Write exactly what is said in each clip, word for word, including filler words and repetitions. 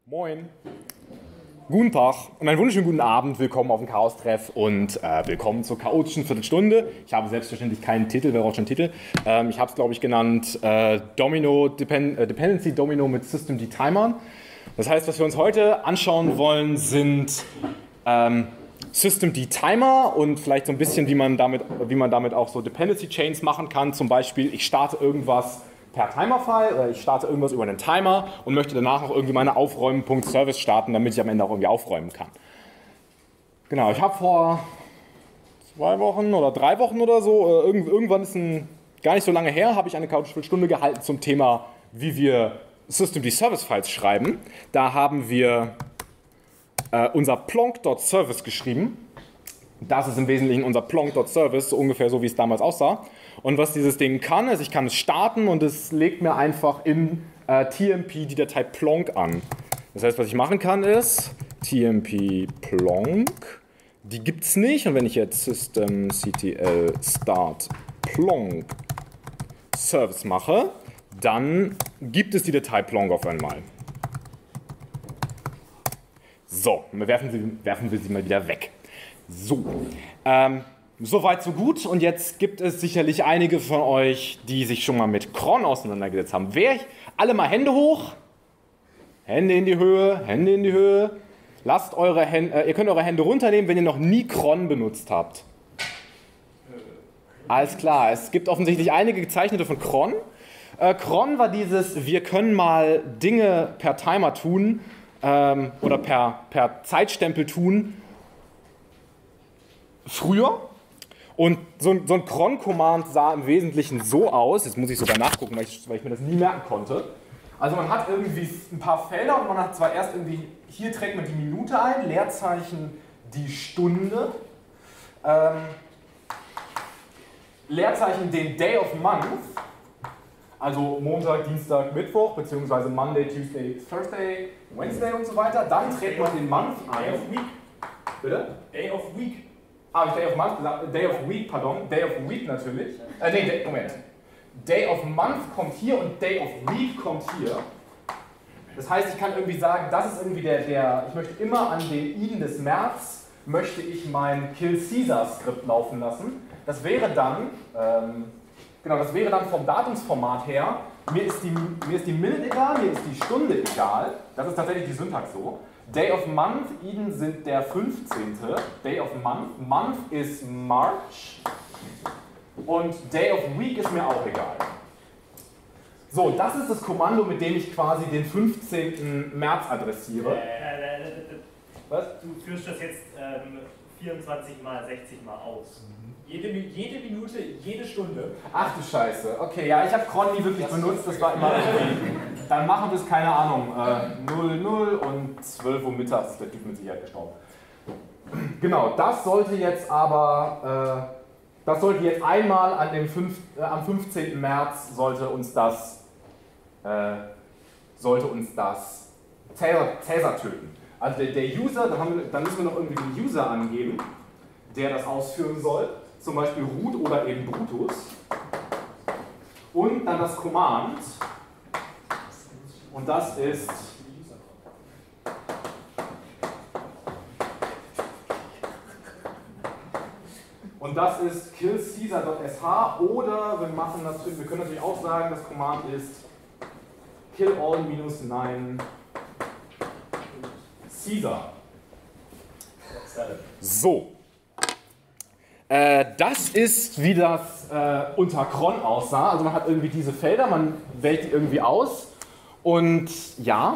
Moin. Guten Tag und einen wunderschönen guten Abend. Willkommen auf dem Chaos-Treff und äh, willkommen zur chaotischen Viertelstunde. Ich habe selbstverständlich keinen Titel, wer braucht schon einen Titel? Ähm, ich habe es, glaube ich, genannt äh, Domino, Depend äh, Dependency Domino mit Systemd Timern. Das heißt, was wir uns heute anschauen wollen, sind ähm, Systemd Timer und vielleicht so ein bisschen, wie man damit, wie man damit auch so Dependency Chains machen kann. Zum Beispiel, ich starte irgendwas per Timer-File oder ich starte irgendwas über einen Timer und möchte danach noch irgendwie meine Aufräumen.service starten, damit ich am Ende auch irgendwie aufräumen kann. Genau, ich habe vor zwei Wochen oder drei Wochen oder so, irgendwann ist ein, gar nicht so lange her, habe ich eine Couch-Stunde gehalten zum Thema, wie wir Systemd-Service-Files schreiben. Da haben wir äh, unser plonk.service geschrieben. Das ist im Wesentlichen unser plonk.service, so ungefähr so, wie es damals aussah. Und was dieses Ding kann, ist, ich kann es starten und es legt mir einfach in äh, T M P die Datei plonk an. Das heißt, was ich machen kann, ist tmp plonk, die gibt es nicht. Und wenn ich jetzt systemctl start plonk service mache, dann gibt es die Datei plonk auf einmal. So, werfen, Sie, werfen wir sie mal wieder weg. So, ähm, soweit so gut. Und jetzt gibt es sicherlich einige von euch, die sich schon mal mit cron auseinandergesetzt haben. Wer, alle mal Hände hoch. Hände in die Höhe, Hände in die Höhe. Lasst eure Hände, äh, ihr könnt eure Hände runternehmen, wenn ihr noch nie cron benutzt habt. Alles klar, es gibt offensichtlich einige Gezeichnete von cron. Äh, cron war dieses, wir können mal Dinge per Timer tun ähm, oder per, per Zeitstempel tun, früher. Und so ein, so ein cron-Command sah im Wesentlichen so aus, jetzt muss ich sogar nachgucken, weil ich, weil ich mir das nie merken konnte. Also man hat irgendwie ein paar Felder und man hat zwar erst irgendwie, hier trägt man die Minute ein, Leerzeichen die Stunde, ähm, Leerzeichen den Day of Month, also Montag, Dienstag, Mittwoch, beziehungsweise Monday, Tuesday, Thursday, Wednesday und so weiter. Dann trägt man den Month ein. Day of Week. Bitte? Day of Week. Ah, ich Day of Month gesagt? Day of Week, pardon. Day of Week natürlich. Äh, nee, Day, Moment. Day of Month kommt hier und Day of Week kommt hier. Das heißt, ich kann irgendwie sagen, das ist irgendwie der, der ich möchte immer an den Iden des März, möchte ich mein Kill Caesar Skript laufen lassen. Das wäre dann, ähm, genau, das wäre dann vom Datumsformat her, mir ist, die, mir ist die Minute egal, mir ist die Stunde egal. Das ist tatsächlich die Syntax so. Day of Month, Eden sind der fünfzehnte. Day of Month, Month ist March. Und Day of Week ist mir auch egal. So, das ist das Kommando, mit dem ich quasi den fünfzehnten März adressiere. Äh, Was? Du führst das jetzt ähm, vierundzwanzig mal sechzig mal aus. Jede, jede Minute, jede Stunde. Ach du Scheiße. Okay, ja, ich habe cron nie wirklich benutzt, das war immer irgendwie. Dann machen wir es, keine Ahnung, äh, null null und zwölf Uhr mittags ist der Typ mit Sicherheit gestorben. Genau, das sollte jetzt aber, äh, das sollte jetzt einmal an dem fünf, äh, am fünfzehnten März sollte uns das, äh, sollte uns das Cäsar, Cäsar töten. Also der, der User, dann, haben wir, dann müssen wir noch irgendwie den User angeben, der das ausführen soll. Zum Beispiel root oder eben Brutus. Und dann das Command. Und das ist und das ist kill caesar.sh oder wir machen natürlich, wir können natürlich auch sagen, das Command ist kill all minus nine Caesar. So. Äh, das ist, wie das äh, unter cron aussah. Also man hat irgendwie diese Felder, man wählt die irgendwie aus. Und ja,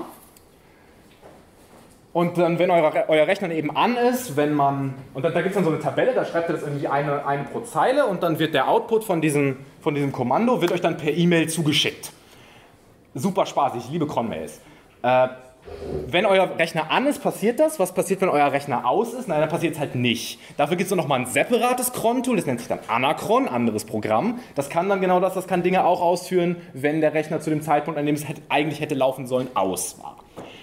und dann, wenn euer, euer Rechner eben an ist, wenn man, und dann, da gibt es dann so eine Tabelle, da schreibt ihr das irgendwie eine, eine pro Zeile und dann wird der Output von diesem, von diesem Kommando, wird euch dann per E-Mail zugeschickt. Super spaßig, ich liebe cron-Mails. Äh, wenn euer Rechner an ist, passiert das. Was passiert, wenn euer Rechner aus ist? Nein, dann passiert es halt nicht. Dafür gibt es noch mal ein separates cron-Tool, das nennt sich dann Anacron, anderes Programm. Das kann dann genau das, das kann Dinge auch ausführen, wenn der Rechner zu dem Zeitpunkt, an dem es hätte, eigentlich hätte laufen sollen, aus war.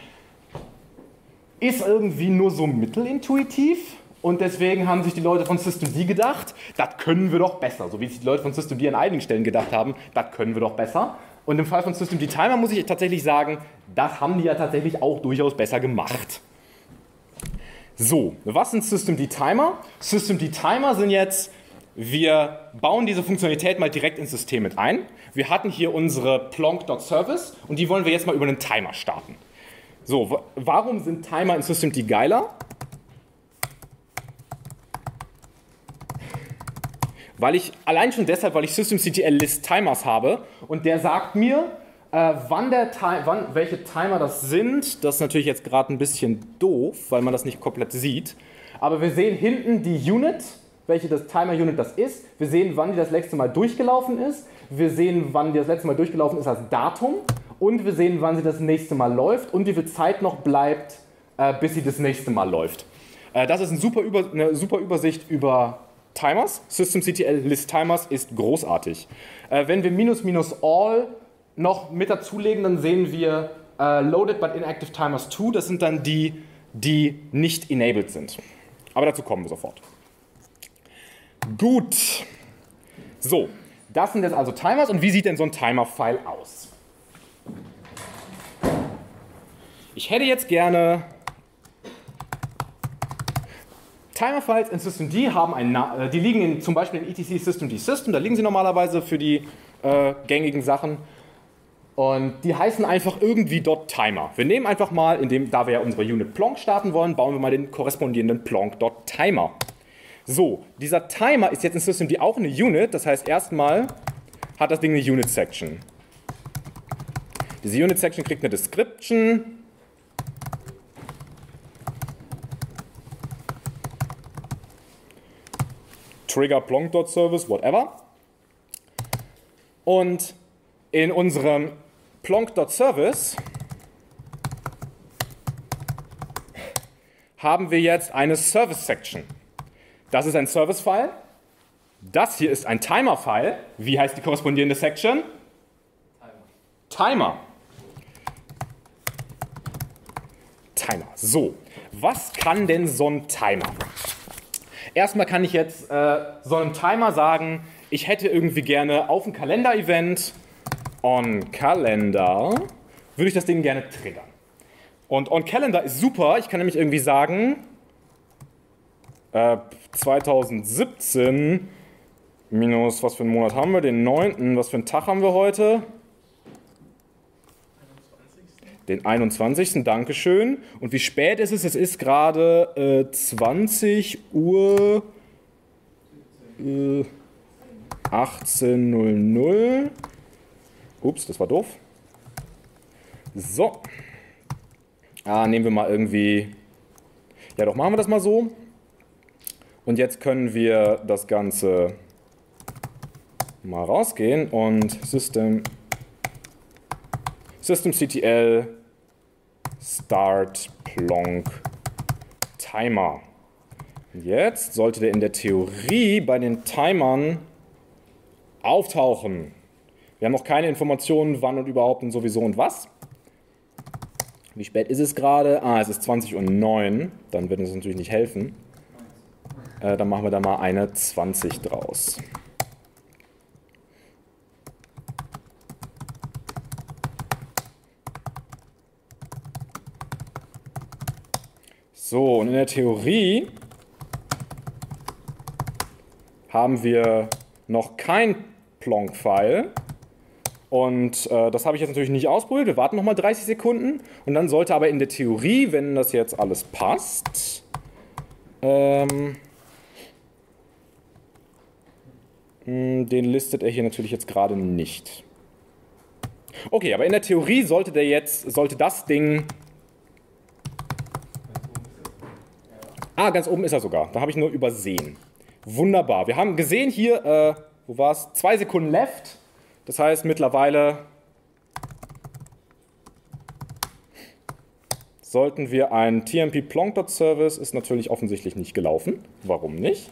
Ist irgendwie nur so mittelintuitiv und deswegen haben sich die Leute von Systemd gedacht, das können wir doch besser. So wie sich die Leute von Systemd an einigen Stellen gedacht haben, das können wir doch besser. Und im Fall von Systemd Timer muss ich tatsächlich sagen, das haben die ja tatsächlich auch durchaus besser gemacht. So, was sind Systemd Timer? Systemd Timer sind jetzt, wir bauen diese Funktionalität mal direkt ins System mit ein. Wir hatten hier unsere plonk.service und die wollen wir jetzt mal über einen Timer starten. So, warum sind Timer in Systemd geiler? Weil ich, allein schon deshalb, weil ich systemctl list timers habe und der sagt mir, äh, wann der wann, welche Timer das sind. Das ist natürlich jetzt gerade ein bisschen doof, weil man das nicht komplett sieht. Aber wir sehen hinten die Unit, welche das Timer-Unit das ist. Wir sehen, wann die das letzte Mal durchgelaufen ist. Wir sehen, wann die das letzte Mal durchgelaufen ist als Datum. Und wir sehen, wann sie das nächste Mal läuft und wie viel Zeit noch bleibt, äh, bis sie das nächste Mal läuft. Äh, das ist ein super Über, eine super Übersicht über Timers. systemctl list timers ist großartig. Äh, wenn wir minus minus all noch mit dazulegen, dann sehen wir äh, loaded but inactive timers two. Das sind dann die, die nicht enabled sind. Aber dazu kommen wir sofort. Gut. So, das sind jetzt also Timers. Und wie sieht denn so ein Timer-File aus? Ich hätte jetzt gerne Timer-Files in Systemd haben einen, äh, die liegen in, zum Beispiel in etc systemd system, da liegen sie normalerweise für die äh, gängigen Sachen. Und die heißen einfach irgendwie .timer. Wir nehmen einfach mal, indem, da wir ja unsere Unit plonk starten wollen, bauen wir mal den korrespondierenden plonk.timer. So, dieser Timer ist jetzt in Systemd auch eine Unit, das heißt erstmal hat das Ding eine Unit-Section. Diese Unit-Section kriegt eine Description. Trigger plonk.service, whatever. Und in unserem plonk.service haben wir jetzt eine Service-Section. Das ist ein Service-File. Das hier ist ein Timer-File. Wie heißt die korrespondierende Section? Timer. Timer. Timer. So, was kann denn so ein Timer? Erstmal kann ich jetzt äh, so einem Timer sagen, ich hätte irgendwie gerne auf ein Kalender-Event, on Calendar, würde ich das Ding gerne triggern. Und on Calendar ist super, ich kann nämlich irgendwie sagen, äh, zweitausendsiebzehn minus, was für einen Monat haben wir, den neunten, was für einen Tag haben wir heute? Den einundzwanzigsten, Dankeschön. Und wie spät ist es? Es ist gerade äh, zwanzig Uhr äh, achtzehn null null. Ups, das war doof. So. Ah, nehmen wir mal irgendwie... Ja, doch, machen wir das mal so. Und jetzt können wir das Ganze mal rausgehen und System... systemctl start plonk timer. Jetzt sollte der in der Theorie bei den Timern auftauchen. Wir haben noch keine Informationen, wann und überhaupt und sowieso und was. Wie spät ist es gerade? Ah, es ist zwanzig Uhr neun. Dann wird uns natürlich nicht helfen. Äh, dann machen wir da mal eine zwanzig draus. So, und in der Theorie haben wir noch kein Plonk-File. Und äh, das habe ich jetzt natürlich nicht ausprobiert. Wir warten nochmal dreißig Sekunden. Und dann sollte aber in der Theorie, wenn das jetzt alles passt, ähm, mh, den listet er hier natürlich jetzt gerade nicht. Okay, aber in der Theorie sollte der jetzt, sollte das Ding... Ah, ganz oben ist er sogar. Da habe ich nur übersehen. Wunderbar. Wir haben gesehen hier, äh, wo war es? Zwei Sekunden left. Das heißt, mittlerweile sollten wir ein T M P plonk.service, ist natürlich offensichtlich nicht gelaufen. Warum nicht?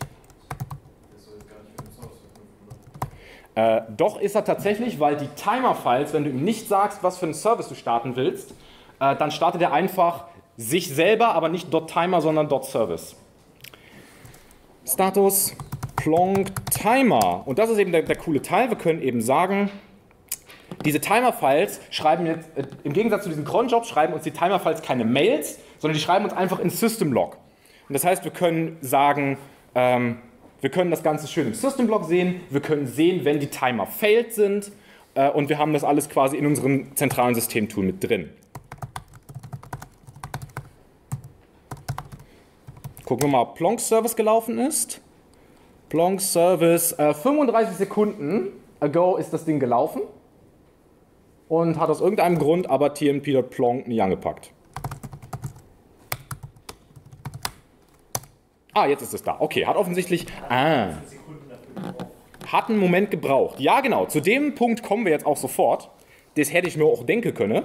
Äh, doch ist er tatsächlich, weil die Timer-Files, wenn du ihm nicht sagst, was für einen Service du starten willst, äh, dann startet er einfach sich selber, aber nicht .timer, sondern .service. Status plonk timer. Und das ist eben der, der coole Teil. Wir können eben sagen, diese Timer-Files schreiben jetzt, äh, im Gegensatz zu diesen Cron-Jobs, schreiben uns die Timer-Files keine Mails, sondern die schreiben uns einfach in System-Log. Und das heißt, wir können sagen, ähm, wir können das Ganze schön im System-Log sehen, wir können sehen, wenn die Timer failed sind, äh, und wir haben das alles quasi in unserem zentralen Systemtool mit drin. Gucken wir mal, ob Plonk-Service gelaufen ist. Plonk-Service, äh, fünfunddreißig Sekunden ago ist das Ding gelaufen und hat aus irgendeinem Grund aber tmp.plonk nie angepackt. Ah, jetzt ist es da. Okay, hat offensichtlich... Ah, hat einen Moment gebraucht. Ja, genau, zu dem Punkt kommen wir jetzt auch sofort. Das hätte ich mir auch denken können.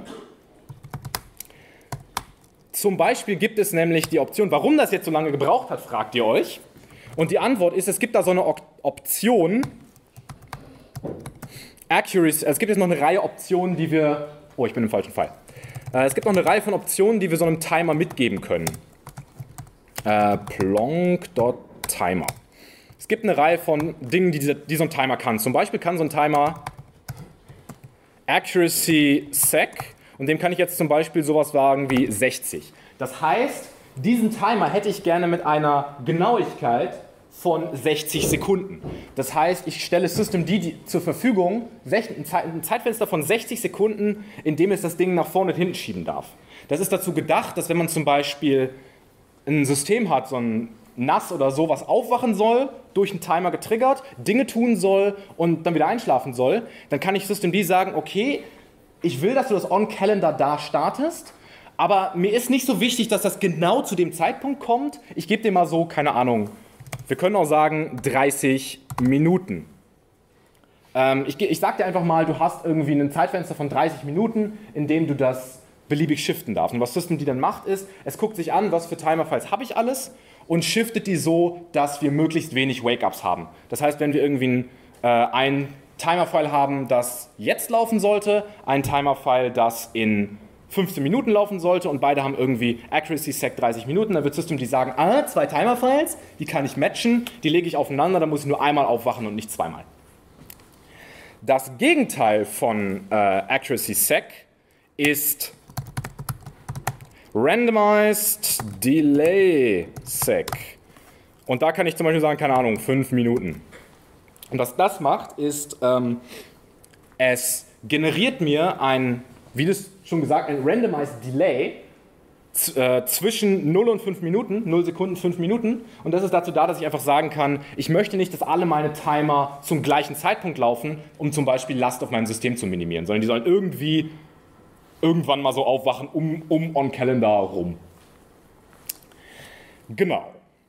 Zum Beispiel gibt es nämlich die Option, warum das jetzt so lange gebraucht hat, fragt ihr euch. Und die Antwort ist, es gibt da so eine Option, Accuracy, es gibt jetzt noch eine Reihe Optionen, die wir, oh, ich bin im falschen Fall. Es gibt noch eine Reihe von Optionen, die wir so einem Timer mitgeben können. Äh, plonk.timer. Es gibt eine Reihe von Dingen, die, diese, die so ein Timer kann. Zum Beispiel kann so ein Timer Accuracy Sec, und dem kann ich jetzt zum Beispiel sowas sagen wie sechzig. Das heißt, diesen Timer hätte ich gerne mit einer Genauigkeit von sechzig Sekunden. Das heißt, ich stelle Systemd zur Verfügung, ein Zeitfenster von sechzig Sekunden, in dem es das Ding nach vorne und hinten schieben darf. Das ist dazu gedacht, dass wenn man zum Beispiel ein System hat, so ein N A S oder so, was aufwachen soll, durch einen Timer getriggert, Dinge tun soll und dann wieder einschlafen soll, dann kann ich Systemd sagen, okay, ich will, dass du das On-Calendar da startest, aber mir ist nicht so wichtig, dass das genau zu dem Zeitpunkt kommt. Ich gebe dir mal so, keine Ahnung, wir können auch sagen dreißig Minuten. Ähm, ich ich sage dir einfach mal, du hast irgendwie ein Zeitfenster von dreißig Minuten, in dem du das beliebig shiften darfst. Und was Systemd dann macht ist, es guckt sich an, was für Timer-Files habe ich alles und shiftet die so, dass wir möglichst wenig Wake-Ups haben. Das heißt, wenn wir irgendwie ein, äh, ein Timer-File haben, das jetzt laufen sollte, ein Timer-File, das in fünfzehn Minuten laufen sollte und beide haben irgendwie Accuracy Sec dreißig Minuten, dann wird Systemd sagen, ah, zwei Timer-Files, die kann ich matchen, die lege ich aufeinander, dann muss ich nur einmal aufwachen und nicht zweimal. Das Gegenteil von äh, Accuracy Sec ist Randomized Delay Sec. Und da kann ich zum Beispiel sagen, keine Ahnung, fünf Minuten. Und was das macht, ist, ähm, es generiert mir ein, wie das schon gesagt, ein Randomized Delay äh, zwischen null und fünf Minuten, null Sekunden, fünf Minuten. Und das ist dazu da, dass ich einfach sagen kann, ich möchte nicht, dass alle meine Timer zum gleichen Zeitpunkt laufen, um zum Beispiel Last auf meinem System zu minimieren, sondern die sollen irgendwie irgendwann mal so aufwachen, um, um On-Calendar rum. Genau.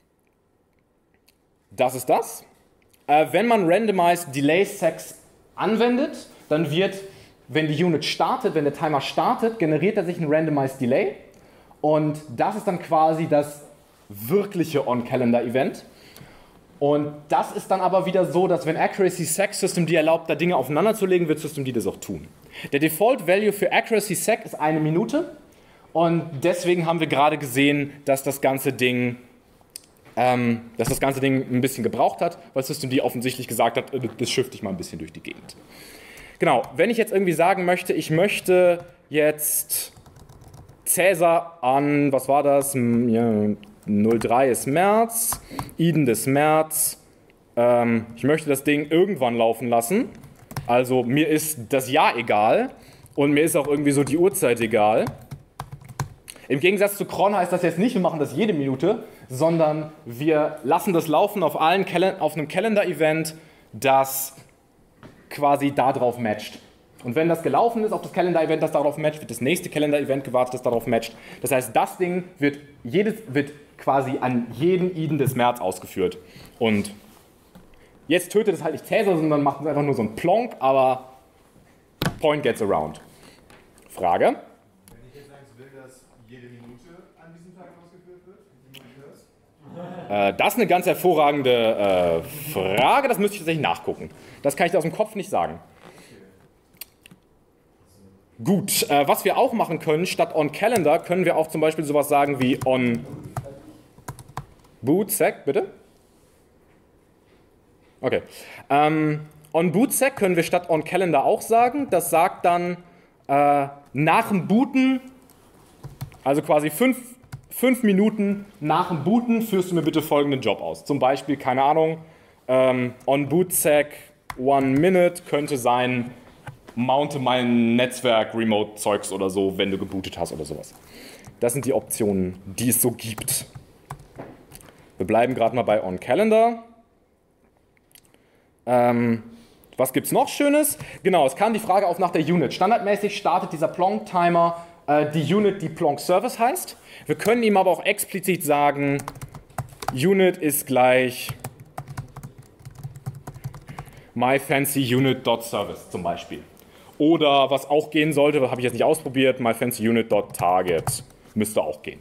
Das ist das. Äh, wenn man Randomized Delay Secs anwendet, dann wird, wenn die Unit startet, wenn der Timer startet, generiert er sich ein Randomized Delay. Und das ist dann quasi das wirkliche On-Calendar-Event. Und das ist dann aber wieder so, dass wenn Accuracy Sec Systemd erlaubt, da Dinge aufeinander zu legen, wird Systemd das auch tun. Der Default Value für Accuracy Sec ist eine Minute. Und deswegen haben wir gerade gesehen, dass das ganze Ding Ähm, dass das ganze Ding ein bisschen gebraucht hat, weil Systemd offensichtlich gesagt hat, das shifte ich mal ein bisschen durch die Gegend. Genau, wenn ich jetzt irgendwie sagen möchte, ich möchte jetzt Cäsar an, was war das, ja, null drei ist März, Eden des März, ähm, ich möchte das Ding irgendwann laufen lassen, also mir ist das Jahr egal und mir ist auch irgendwie so die Uhrzeit egal. Im Gegensatz zu Cron heißt das jetzt nicht, wir machen das jede Minute, sondern wir lassen das laufen auf, allen Cal- auf einem Calendar-Event, das quasi darauf matcht. Und wenn das gelaufen ist auf das Calendar-Event, das darauf matcht, wird das nächste Calendar-Event gewartet, das darauf matcht. Das heißt, das Ding wird, jedes, wird quasi an jeden Eden des März ausgeführt. Und jetzt tötet es halt nicht Cäsar, sondern macht es einfach nur so ein Plonk, aber Point gets around. Frage? Äh, das ist eine ganz hervorragende äh, Frage, das müsste ich tatsächlich nachgucken. Das kann ich aus dem Kopf nicht sagen. Gut, äh, was wir auch machen können, statt On-Calendar, können wir auch zum Beispiel sowas sagen wie On-Boot-Sec, bitte? Okay. Ähm, onBootSec können wir statt onCalendar auch sagen. Das sagt dann äh, nach dem Booten, also quasi fünf, fünf Minuten nach dem Booten, führst du mir bitte folgenden Job aus. Zum Beispiel, keine Ahnung, ähm, onBootSec one minute könnte sein, mounte mein Netzwerk-Remote-Zeugs oder so, wenn du gebootet hast oder sowas. Das sind die Optionen, die es so gibt. Wir bleiben gerade mal bei onCalendar. Ähm, was gibt es noch Schönes? Genau, es kam die Frage auf nach der Unit. Standardmäßig startet dieser Plonk-Timer äh, die Unit, die Plonk-Service heißt. Wir können ihm aber auch explizit sagen, Unit ist gleich myfancyunit.service zum Beispiel. Oder was auch gehen sollte, habe ich jetzt nicht ausprobiert, myfancyunit.target müsste auch gehen.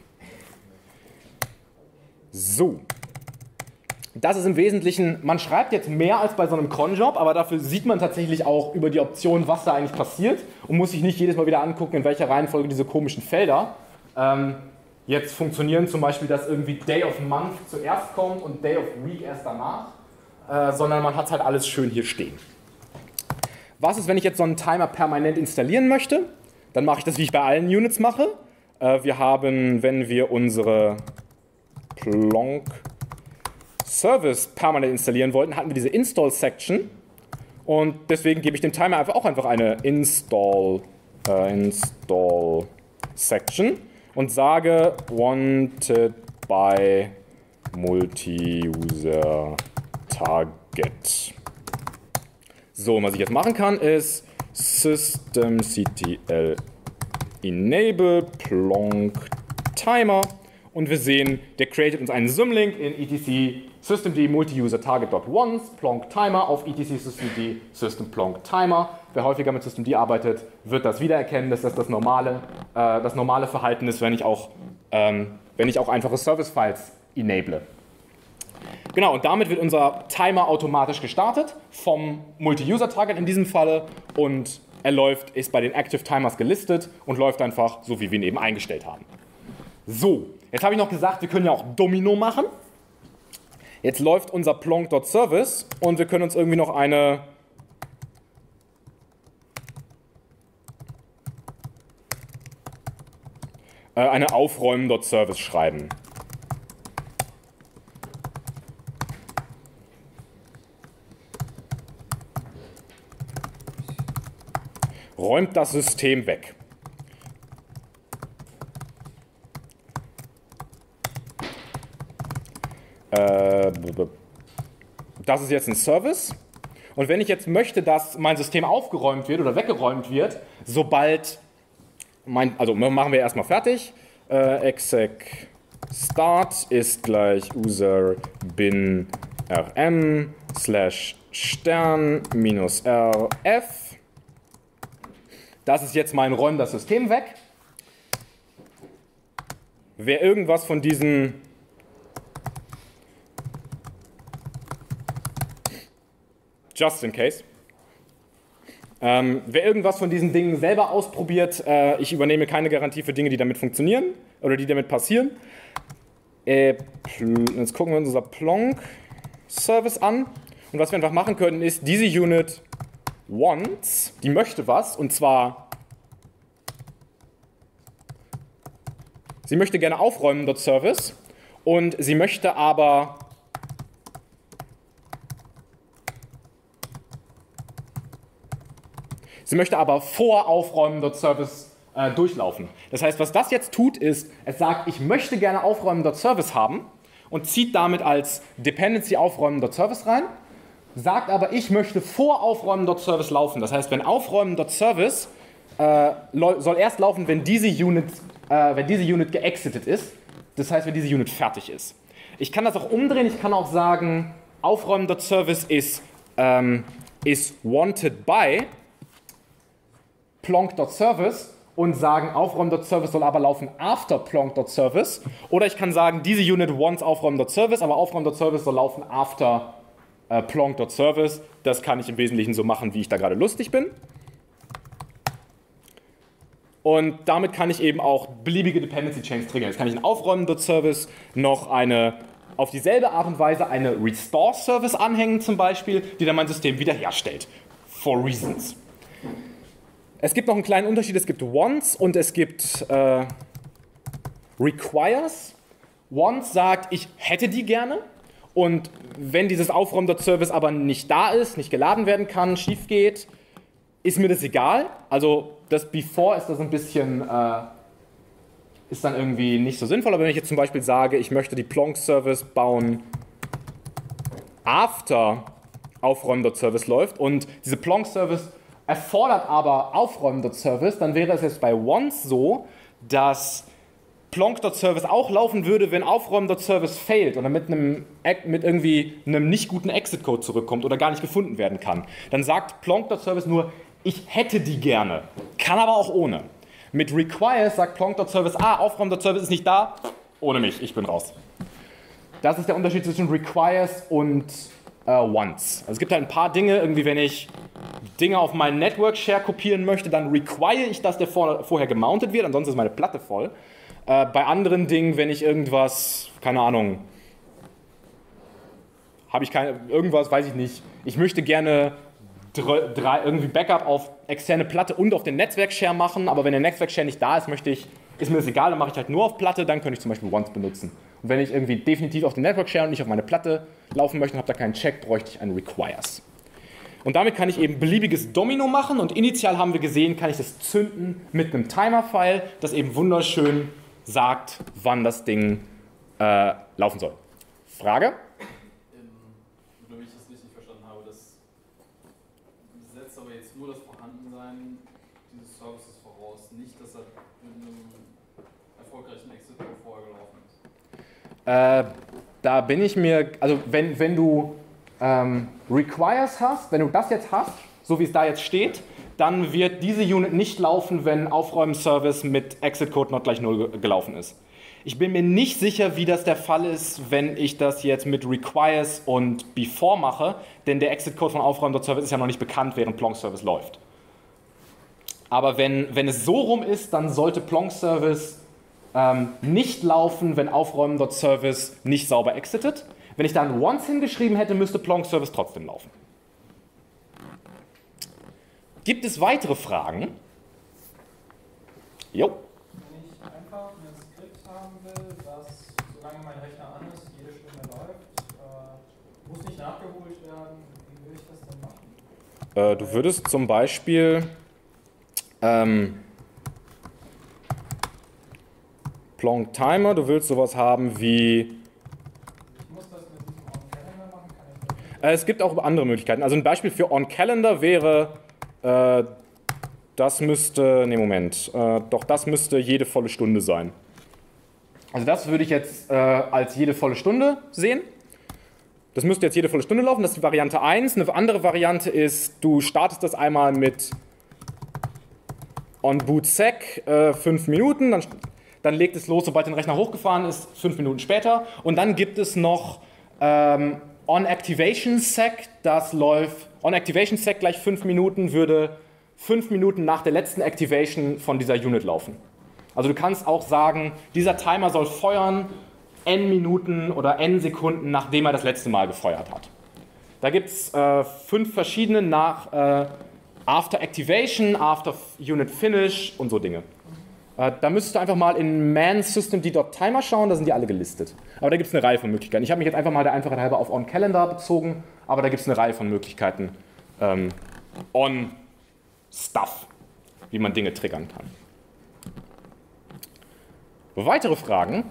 So. Das ist im Wesentlichen, man schreibt jetzt mehr als bei so einem Cron-Job, aber dafür sieht man tatsächlich auch über die Option, was da eigentlich passiert und muss sich nicht jedes Mal wieder angucken, in welcher Reihenfolge diese komischen Felder ähm, jetzt funktionieren. Zum Beispiel, dass irgendwie Day of Month zuerst kommt und Day of Week erst danach, äh, sondern man hat halt alles schön hier stehen. Was ist, wenn ich jetzt so einen Timer permanent installieren möchte? Dann mache ich das, wie ich bei allen Units mache. Äh, wir haben, wenn wir unsere Plonk Service permanent installieren wollten, hatten wir diese Install-Section und deswegen gebe ich dem Timer einfach auch einfach eine Install, äh, Install Section und sage wanted by Multi-User Target. So, was ich jetzt machen kann, ist systemctl enable plonk timer und wir sehen, der created uns einen Symlink in etc systemd multi-user target.once plonk timer auf etc systemd system plonk timer. Wer häufiger mit systemd arbeitet, wird das wiedererkennen, dass das das normale, äh, das normale Verhalten ist, wenn ich auch, ähm, wenn ich auch einfache Service-Files enable. Genau, und damit wird unser Timer automatisch gestartet vom Multi-User-Target in diesem Falle und er läuft, ist bei den Active Timers gelistet und läuft einfach so, wie wir ihn eben eingestellt haben. So, jetzt habe ich noch gesagt, wir können ja auch Domino machen. Jetzt läuft unser plonk.service und wir können uns irgendwie noch eine äh, eine aufräumen.service schreiben. Räumt das System weg. Äh, das ist jetzt ein Service. Und wenn ich jetzt möchte, dass mein System aufgeräumt wird oder weggeräumt wird, sobald mein, also machen wir erstmal fertig. Äh, exec start ist gleich user bin rm slash stern minus rf. Das ist jetzt mein Räum das System weg. Wer irgendwas von diesen just in case, ähm, wer irgendwas von diesen Dingen selber ausprobiert, äh, ich übernehme keine Garantie für Dinge, die damit funktionieren oder die damit passieren. Äh, jetzt gucken wir uns unser Plonk-Service an und was wir einfach machen können ist, diese Unit wants, die möchte was, und zwar, sie möchte gerne aufräumen dort Service und sie möchte aber sie möchte aber vor aufräumen dort Service äh, durchlaufen. Das heißt, was das jetzt tut, ist, es sagt, ich möchte gerne aufräumen dort Service haben und zieht damit als Dependency aufräumen dort Service rein. Sagt aber, ich möchte vor aufräumen.service laufen. Das heißt, wenn aufräumen.service äh, soll erst laufen, wenn diese Unit, äh, wenn diese Unit geexitet ist. Das heißt, wenn diese Unit fertig ist. Ich kann das auch umdrehen. Ich kann auch sagen, aufräumen.service ist, ähm, ist wanted by plonk.service und sagen, aufräumen.service soll aber laufen after plonk.service. Oder ich kann sagen, diese Unit wants aufräumen.service, aber aufräumen.service soll laufen after Äh, plonk.service, das kann ich im Wesentlichen so machen, wie ich da gerade lustig bin. Und damit kann ich eben auch beliebige Dependency Chains triggern. Jetzt kann ich in aufräumen.service noch eine auf dieselbe Art und Weise eine Restore-Service anhängen zum Beispiel, die dann mein System wiederherstellt. For reasons. Es gibt noch einen kleinen Unterschied, es gibt Once und es gibt äh, Requires. Once sagt, ich hätte die gerne und wenn dieses Aufräumen.Service aber nicht da ist, nicht geladen werden kann, schief geht, ist mir das egal. Also das Before ist das ein bisschen, äh, ist dann irgendwie nicht so sinnvoll, aber wenn ich jetzt zum Beispiel sage, ich möchte die Plonk-Service bauen after Aufräumen.Service läuft und diese Plonk-Service erfordert aber Aufräumen.Service, dann wäre es jetzt bei Once so, dass Plonk.Service auch laufen würde, wenn Aufräumen.Service failt oder mit, einem, mit irgendwie einem nicht guten Exit-Code zurückkommt oder gar nicht gefunden werden kann. Dann sagt Plonk.Service nur, ich hätte die gerne, kann aber auch ohne. Mit Requires sagt Plonk.Service, ah, Aufräumen.Service ist nicht da, ohne mich, ich bin raus. Das ist der Unterschied zwischen Requires und äh, Once. Also es gibt halt ein paar Dinge, irgendwie wenn ich Dinge auf meinen Network-Share kopieren möchte, dann require ich, dass der vor, vorher gemountet wird, ansonsten ist meine Platte voll. Äh, bei anderen Dingen, wenn ich irgendwas, keine Ahnung, habe ich keine, irgendwas, weiß ich nicht, ich möchte gerne drei, drei, irgendwie Backup auf externe Platte und auf den Netzwerk-Share machen, aber wenn der Netzwerk-Share nicht da ist, möchte ich, ist mir das egal, dann mache ich halt nur auf Platte, dann könnte ich zum Beispiel Once benutzen. Und wenn ich irgendwie definitiv auf den Network-Share und nicht auf meine Platte laufen möchte und habe da keinen Check, bräuchte ich einen Requires. Und damit kann ich eben beliebiges Domino machen und initial haben wir gesehen, kann ich das zünden mit einem Timer-File, das eben wunderschön sagt, wann das Ding äh, laufen soll. Frage? Ähm, nur wenn ich das richtig verstanden habe, das setzt aber jetzt nur das Vorhandensein dieses Services voraus, nicht, dass er mit einem erfolgreichen Exit vorher gelaufen ist. Äh, da bin ich mir, also wenn, wenn du ähm, Requires hast, wenn du das jetzt hast, so wie es da jetzt steht, dann wird diese Unit nicht laufen, wenn Aufräumen-Service mit Exit-Code not gleich null gelaufen ist. Ich bin mir nicht sicher, wie das der Fall ist, wenn ich das jetzt mit Requires und Before mache, denn der Exit-Code von Aufräumen.Service ist ja noch nicht bekannt, während Plonk-Service läuft. Aber wenn, wenn es so rum ist, dann sollte Plonk-Service ähm, nicht laufen, wenn Aufräumen.Service nicht sauber exitet. Wenn ich da ein Once hingeschrieben hätte, müsste Plonk-Service trotzdem laufen. Gibt es weitere Fragen? Jo. Wenn ich einfach ein Skript haben will, das, solange mein Rechner an ist, jede Stunde läuft, äh, muss nicht nachgeholt werden, wie will ich das denn machen? Äh, du würdest zum Beispiel ähm, Plonk Timer, du willst sowas haben wie... Ich muss das mit diesem On-Calendar machen, kann ich das nicht? Äh, es gibt auch andere Möglichkeiten. Also ein Beispiel für On-Calendar wäre... Das müsste, ne Moment, äh, doch das müsste jede volle Stunde sein. Also das würde ich jetzt äh, als jede volle Stunde sehen. Das müsste jetzt jede volle Stunde laufen, das ist die Variante eins. Eine andere Variante ist, du startest das einmal mit onBootSec, äh, fünf Minuten, dann, dann legt es los, sobald der Rechner hochgefahren ist, fünf Minuten später. Und dann gibt es noch ähm, onActivationSec, das läuft... OnActivationSec gleich fünf Minuten würde fünf Minuten nach der letzten Activation von dieser Unit laufen. Also du kannst auch sagen, dieser Timer soll feuern n Minuten oder n Sekunden, nachdem er das letzte Mal gefeuert hat. Da gibt es äh, fünf verschiedene nach äh, After Activation, After Unit Finish und so Dinge. Äh, da müsstest du einfach mal in man-systemd.timer schauen, da sind die alle gelistet. Aber da gibt es eine Reihe von Möglichkeiten. Ich habe mich jetzt einfach mal der Einfachheit halber auf OnCalendar bezogen, aber da gibt es eine Reihe von Möglichkeiten ähm, on Stuff, wie man Dinge triggern kann. Weitere Fragen?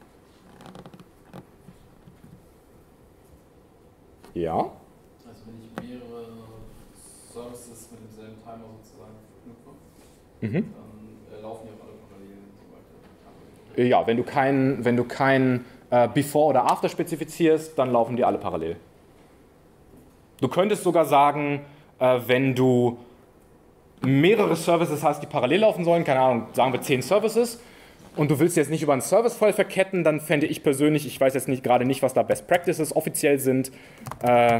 Ja? Also wenn ich mehrere Services mit demselben Timer sozusagen verknüpfe, Mhm. dann äh, laufen die auch alle parallel und so weiter. Ja, wenn du kein, wenn du kein äh, Before oder After spezifizierst, dann laufen die alle parallel. Du könntest sogar sagen, äh, wenn du mehrere Services hast, die parallel laufen sollen, keine Ahnung, sagen wir zehn Services, und du willst jetzt nicht über einen Service-File verketten, dann fände ich persönlich, ich weiß jetzt nicht, gerade nicht, was da Best Practices offiziell sind, äh,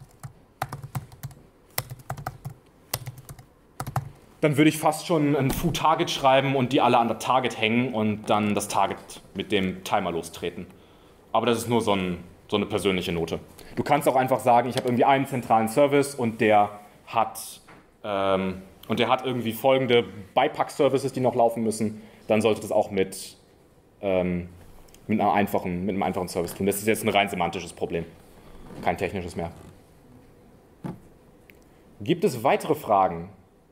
dann würde ich fast schon ein Foo-Target schreiben und die alle an der Target hängen und dann das Target mit dem Timer lostreten. aber das ist nur so, ein, so eine persönliche Note. Du kannst auch einfach sagen, ich habe irgendwie einen zentralen Service und der hat, ähm, und der hat irgendwie folgende Beipack-Services, die noch laufen müssen. Dann sollte das auch mit, ähm, mit, einer einfachen, mit einem einfachen Service tun. Das ist jetzt ein rein semantisches Problem, kein technisches mehr. Gibt es weitere Fragen?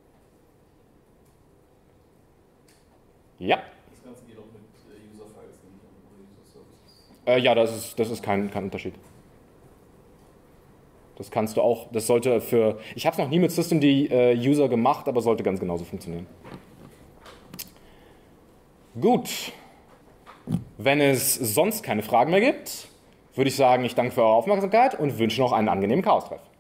Ja. Das Ganze geht auch mit äh, User-Files oder User-Services. Äh, ja, das ist, das ist kein, kein Unterschied. Das kannst du auch, das sollte für, ich habe es noch nie mit Systemd äh, User gemacht, aber sollte ganz genauso funktionieren. Gut. Wenn es sonst keine Fragen mehr gibt, würde ich sagen, ich danke für eure Aufmerksamkeit und wünsche noch einen angenehmen Chaos-Treff.